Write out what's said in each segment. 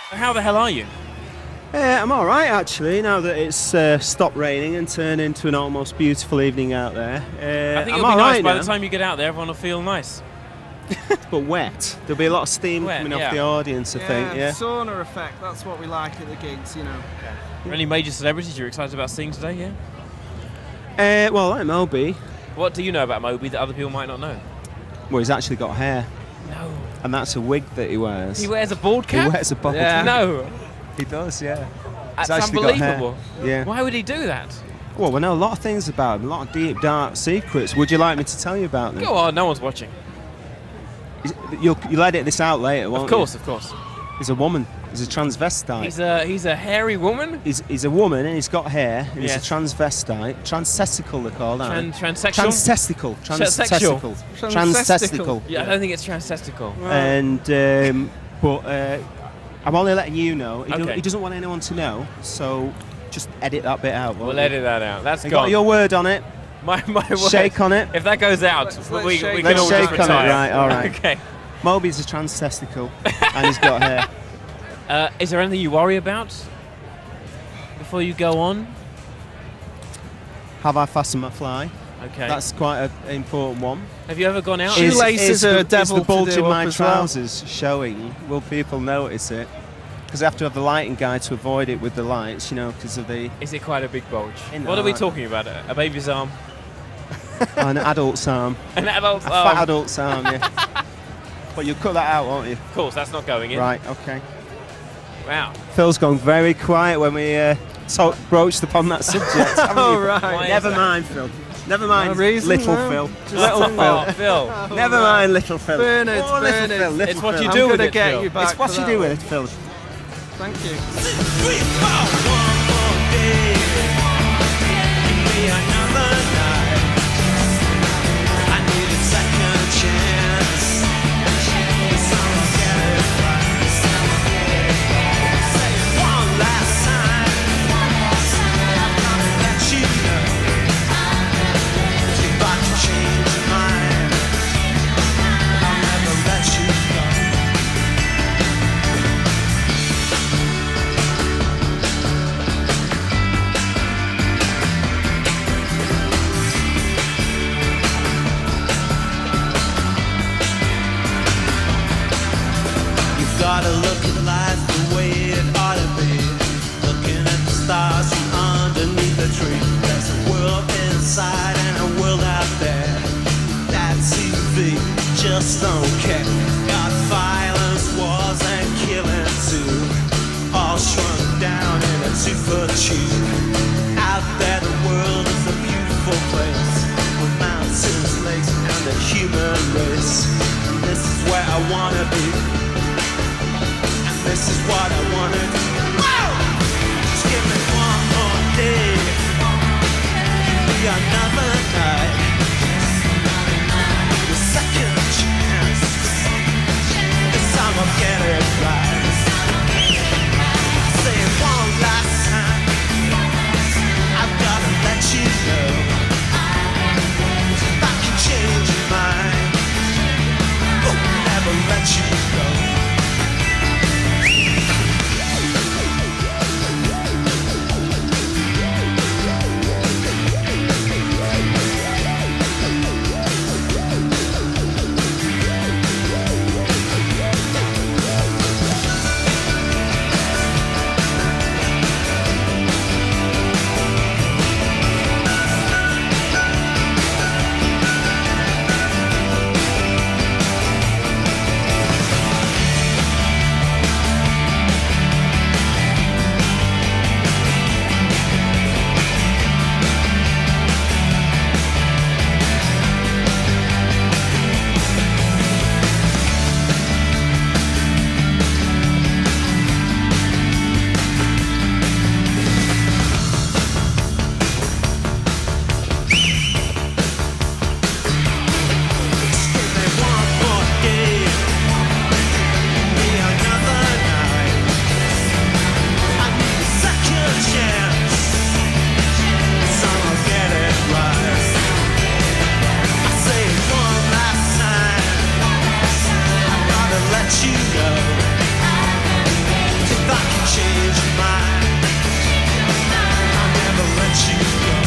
How the hell are you? I'm all right, actually, now that it's stopped raining and turned into an almost beautiful evening out there. I think I'm it'll be nice by now. the time you get out there. Everyone will feel nice. But wet. There'll be a lot of steam Wet, coming yeah. off the audience, I think. Yeah. Sauna effect. That's what we like at the gigs, you know. Are there any major celebrities you're excited about seeing today? Yeah. Well, like Moby. What do you know about Moby that other people might not know? Well, he's actually got hair. No. And that's a wig that he wears. He wears a bald cap. He wears a bald Yeah. cap. No. He does, yeah. That's He's actually got hair. unbelievable. Yeah. Why would he do that? Well, we know a lot of things about him, a lot of deep, dark secrets. Would you like me to tell you about them? Go on. No one's watching. You'll edit this out later, won't you? Of course. He's a woman. He's a transvestite. He's a hairy woman. He's a woman and he's got hair and Yes. he's a transvestite. Transtestical, they call that. Transsexual. Transtestical. Transsexual. Transtestical. Yeah, I don't think it's transsestical. And but I'm only letting you know. Okay. He doesn't want anyone to know, so just edit that bit out. We'll edit that out. That's You gone. got your word on it. My word. Shake on it. If that goes out, Let's we shake can Let's all shake just on it. retire. Right. All right. Okay. Moby's a transtestical and he's got hair. Is there anything you worry about before you go on? Have I fastened my fly? Okay. That's quite an important one. Have you ever gone out? Shoelaces are a Is devil the to bulge do in my up as well. trousers showing? Will people notice it? Because I have to have the lighting guy to avoid it with the lights, you know, because of the Is it quite a big bulge? In What are we the- talking about? A baby's arm? an adult's arm, An adult's a arm? fat adult's arm. Yeah. But you'll cut that out, won't you? Of course, that's not going in. Right. Okay. Wow. Phil's gone very quiet when we broached upon that subject. haven't Oh, you? right. Why is Never that? mind, Phil. Never mind, No reason, little no. Phil. Just Little Oh, Phil. Phil. Never mind, little Phil. Bernard, Oh, little Bernard. Phil, little It's what Phil. you I'm do with gonna it, get Phil. you back. It's what for you that do one. with it, Phil. Thank you. Gotta look at life the way it ought to be. Looking at the stars from underneath the tree. There's a world inside and a world out there. That TV just don't care. Got violence, wars and killing too. All shrunk down in a 2-foot tube. Out there the world is a beautiful place, with mountains, lakes and the human race. This is where I wanna be. This is what I wanna do. Whoa! Just give me one more day. Give me another night. The second chance. This time I'll get it right. Say it one last time. I've gotta let you know. If I can change your mind, I'll never let you go. you go.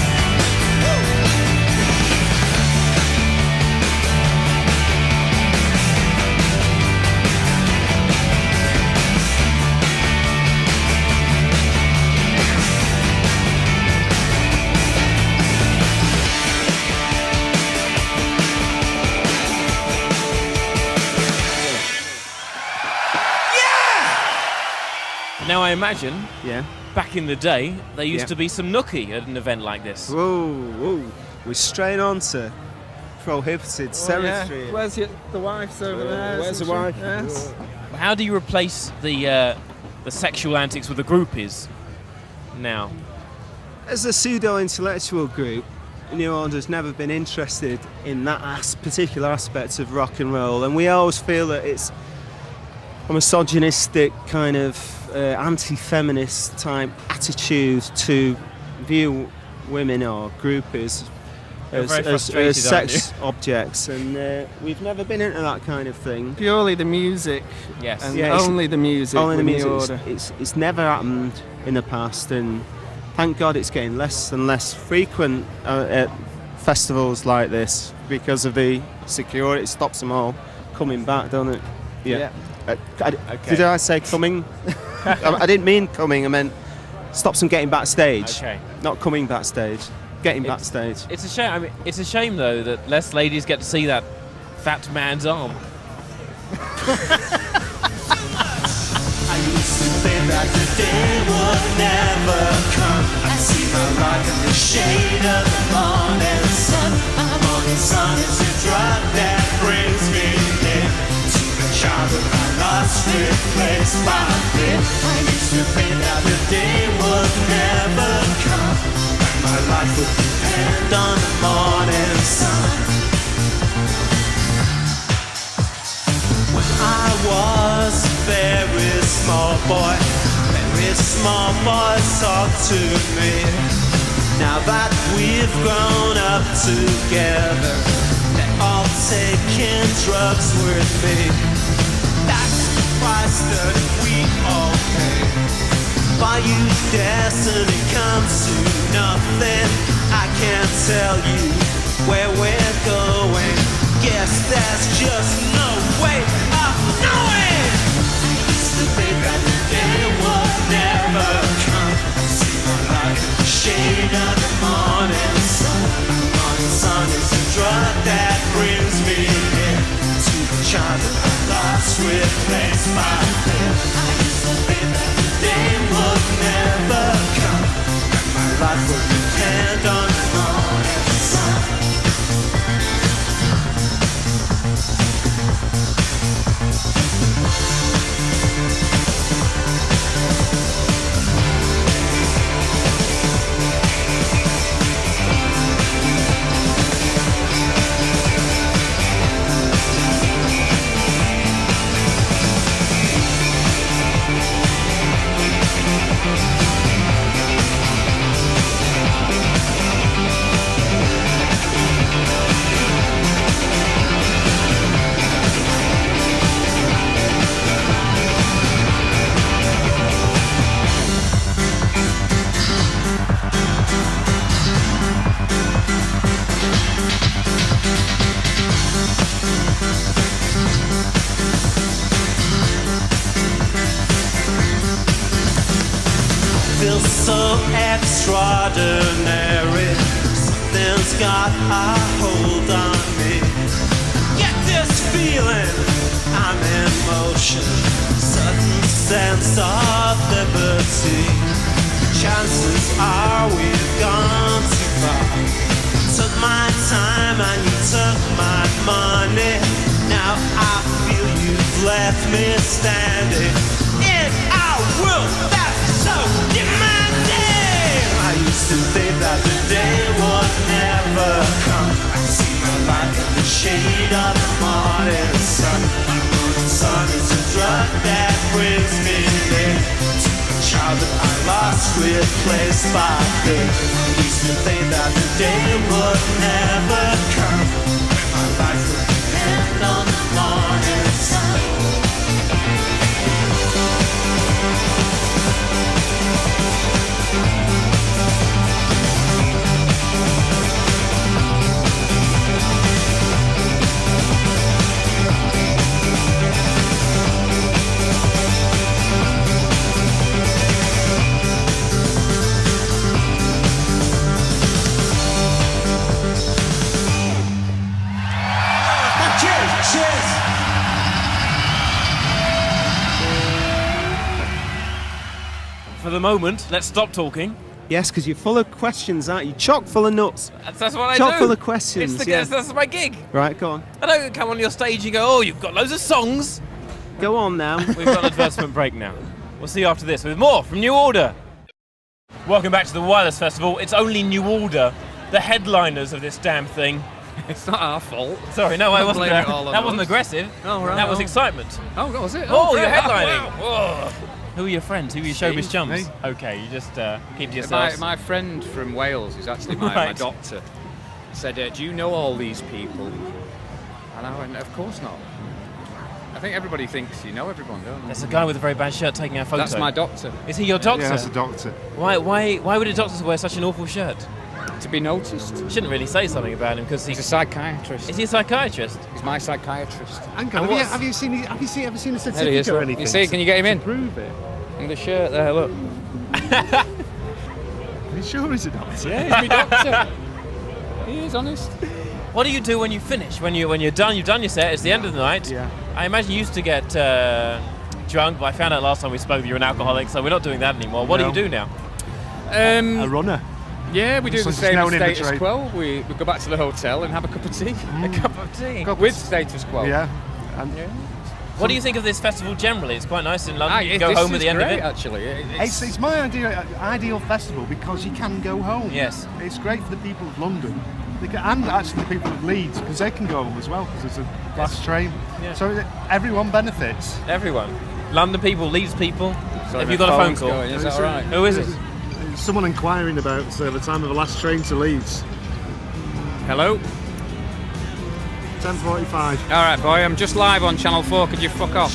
Now I imagine, Yeah. back in the day, there used Yeah. to be some nookie at an event like this. Whoa, whoa. We're straight on to prohibited territory. Yeah. Where's the wife's over there? Where's the isn't she? wife? Yes. How do you replace the sexual antics with the groupies now? As a pseudo-intellectual group, New Order's never been interested in that particular aspect of rock and roll, and we always feel that it's a misogynistic kind of anti-feminist type attitude to view women or groupies You're very as frustrated, sex objects, and we've never been into that kind of thing. Purely the music. Yes. And Yeah, it's only the music. Only the with music. New Order. It's never happened in the past, and thank God it's getting less and less frequent at festivals like this because of the security. It stops them all coming back, don't it? Yeah. Did I say coming? I didn't mean coming. I meant stops them getting backstage. Okay. Not coming backstage. Getting backstage. It's a shame. I mean, it's a shame though that less ladies get to see that fat man's arm. I used to think that the day would never come. I see my life in the shade of the morning sun. The morning sun is a drug that brings me in to the childhood I lost, replaced by fear. I used to think that the day would never come, and my life would depend on the morning sun. When I was a very small boy talked to me. Now that we've grown up together, they're all taking drugs with me. That's the price that we all pay. Why you destiny comes to nothing, I can't tell you where we're going. Guess there's just no way of knowing. I used to think that the day would never come. See my life in the shade of the morning sun. The morning sun is a drug that brings me in to the child that I lost, replaced by fear. I used to think that the day would never come, and my life would depend on the morning sun. Feels so extraordinary. Something's got a hold on me. Get this feeling, I'm in motion. Sudden sense of liberty. Chances are we've gone too far. Took my time and you took my money. Now I feel you've left me standing in our world that's so demanding. I used to think that the day would never come. I see my life in the shade of the morning sun. The morning sun is a drug that brings me in to the child that I lost, replaced by fear. I used to think that the day would never come, when my life would depend on the morning sun. for the moment, let's stop talking. Yes, because you're full of questions, aren't you? Chock full of nuts. That's what I do. Chock full of questions. That's my gig. Right, go on. I don't come on your stage and go, oh, you've got loads of songs. Go on now. We've got an advertisement break now. We'll see you after this with more from New Order. Welcome back to the Wireless Festival. It's only New Order, the headliners of this damn thing. It's not our fault. Sorry, no, I wasn't. Blame it all on That wasn't us. aggressive. Oh, right. That was excitement. Oh, was it? Oh, great. you're headlining. Wow. Whoa. Who are your friends? Who are your showbiz chums? Me. Okay, you just keep to yourselves. My friend from Wales, who's actually my Right. doctor, said, do you know all these people? And I went, of course not. I think everybody thinks you know everyone, don't they? There's a guy with a very bad shirt taking our photo. That's my doctor. Is he your doctor? Yeah, that's a doctor. Why would a doctor wear such an awful shirt? To be noticed. You shouldn't really say something about him because He's a psychiatrist. Is he a psychiatrist? He's my psychiatrist. Hang on, have you ever seen a There he is, certificate or look. anything? You see, can you get him in? To prove it. And the shirt there, look. Are you sure he's a doctor? Yeah, he's my doctor. He is honest. What do you do when you finish? When you're done, you've done your set. It's the end of the night. Yeah. I imagine you used to get drunk, but I found out last time we spoke you're an alcoholic, so we're not doing that anymore. What do you do now? A runner. Yeah, we do So the just same known as in the status trade. quo. We go back to the hotel and have a cup of tea. A cup of tea. With status quo. Yeah. And What do you think of this festival generally? It's quite nice in London. Ah, You go this home at is the end great, of it. actually. it's my ideal festival because you can go home. Yes. It's great for the people of London. And actually the people of Leeds because they can go home as well because there's a fast train. Yeah. So everyone benefits. Everyone. London people, Leeds people. Sorry, Have you my got a phone phone's call? going, is that all right? Who is it? Someone inquiring about the time of the last train to Leeds. Hello? 10:45. All right, boy, I'm just live on Channel 4. Could you fuck off?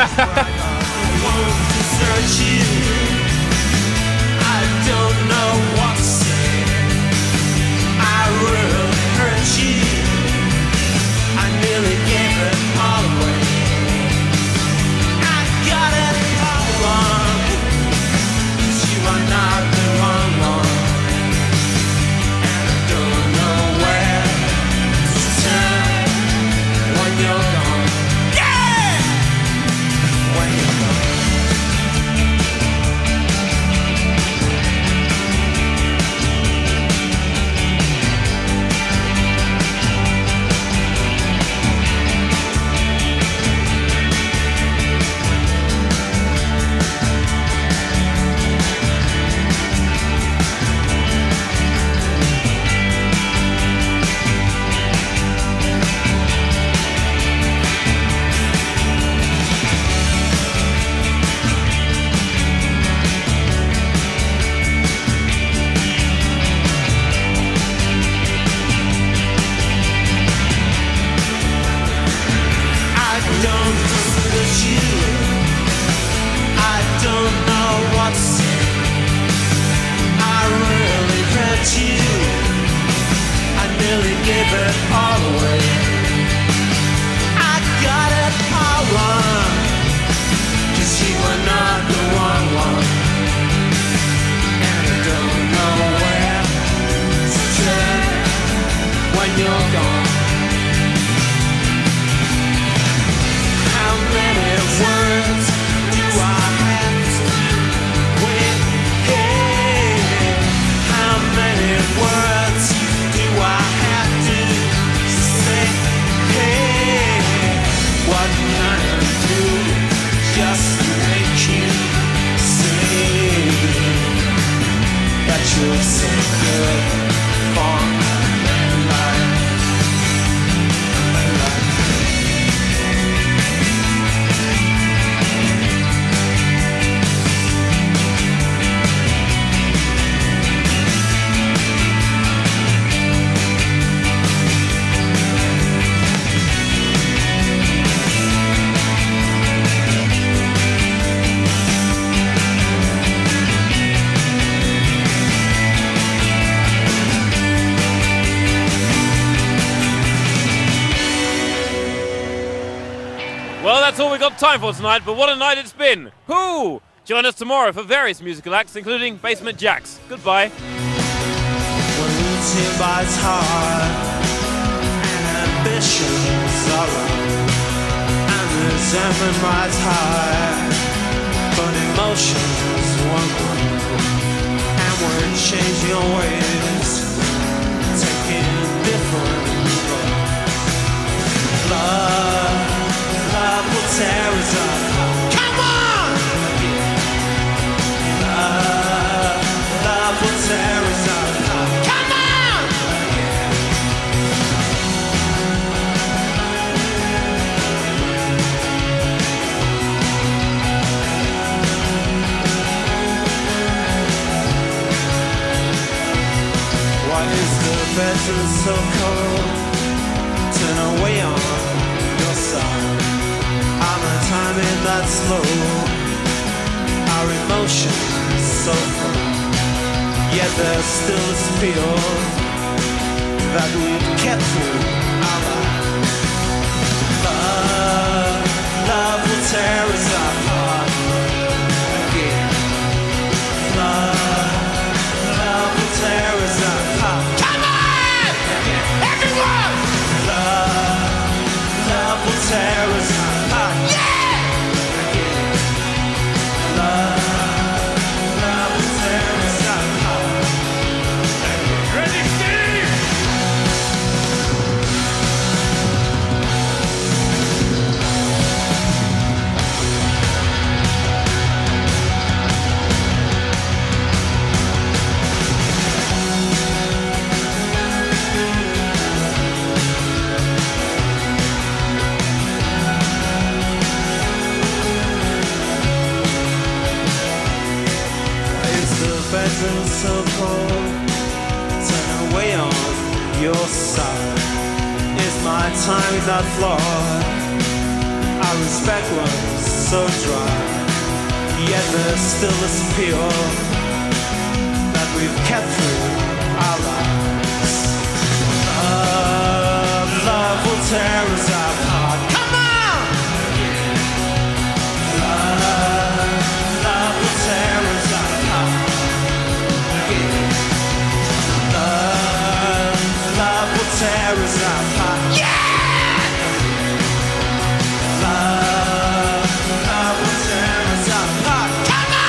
Well, that's all we've got time for tonight, but what a night it's been. Whoo! Join us tomorrow for various musical acts, including Basement Jaxx. Goodbye. When routine bites hard and ambitions are low and resentment rides high, but emotions won't go. change your ways, taking different roads. Love will tear us apart. Come on! Love will tear us apart. Come on! Why is the bedroom so cold? Turn away on your side. I'm a timing that's slow. Our emotions so full. Yet there's still this feel that we've kept through our lives. Love will tear us apart again. Love will tear us apart. Come on! Everyone! Love will tear us apart. Yeah! Love will tear us apart. Ready, Steve? Bedroom so cold, turn away on your side. Is my time not flawed? Our respect was so dry. Yet there's still this appeal that we've kept through our lives. Love will tear us apart. Come on! Love will tear us apart. Love will tear us apart. Yeah! Love will tear us apart. Come on!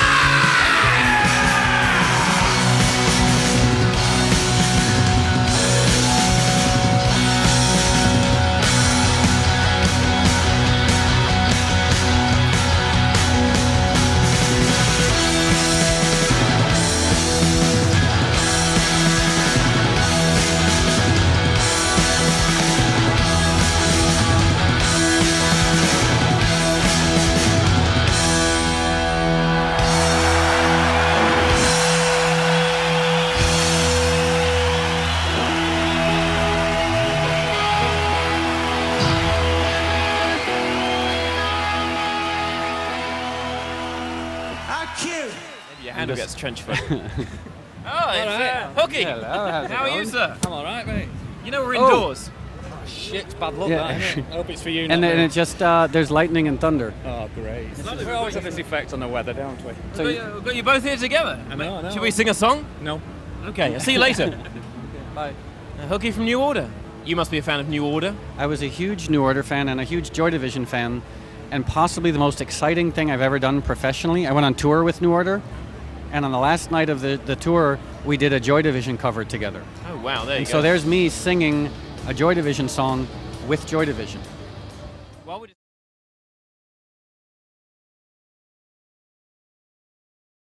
Your handle gets trench foot. Oh, it's Hooky! Hello, how's it How are you, going? sir? I'm all right, mate. You know we're indoors. Oh, shit, it's bad luck, Yeah. that, isn't it? I hope it's for you. And not then me. it just there's lightning and thunder. Oh, great. We always have this effect on the weather, don't we? We've got you both here together. I know. Should we sing a song? No. Okay, I'll see you later. Bye. Hooky from New Order. You must be a fan of New Order. I was a huge New Order fan and a huge Joy Division fan, and possibly the most exciting thing I've ever done professionally. I went on tour with New Order, and on the last night of the tour, we did a Joy Division cover together. Oh, wow, there you And go. so there's me singing a Joy Division song with Joy Division. While we're